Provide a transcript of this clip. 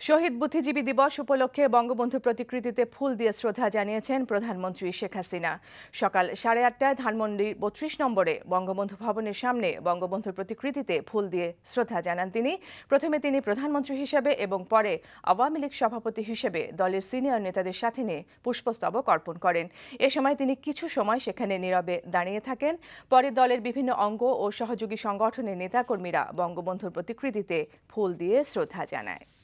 শহীদ বুদ্ধিজীবী দিবস উপলক্ষে বঙ্গবন্ধু প্রতিকৃতিতে ফুল দিয়ে শ্রদ্ধা জানিয়েছেন প্রধানমন্ত্রী শেখ হাসিনা। সকাল 8:30টায় ধানমন্ডির 32 নম্বরে বঙ্গবন্ধু ভবনের সামনে বঙ্গবন্ধুর প্রতিকৃতিতে ফুল দিয়ে শ্রদ্ধা জানান তিনি। প্রথমে তিনি প্রধানমন্ত্রী হিসেবে এবং পরে আওয়ামী লীগ সভাপতি হিসেবে দলের সিনিয়র নেতাদের সাথে নিয়ে পুষ্পস্তবক অর্পণ করেন। এ সময় তিনি কিছু সময় সেখানে নীরবে দাঁড়িয়ে থাকেন। পরে দলের বিভিন্ন অঙ্গ ও সহযোগী সংগঠনের নেতাকর্মীরা বঙ্গবন্ধুর প্রতিকৃতিতে ফুল দিয়ে শ্রদ্ধা জানায়।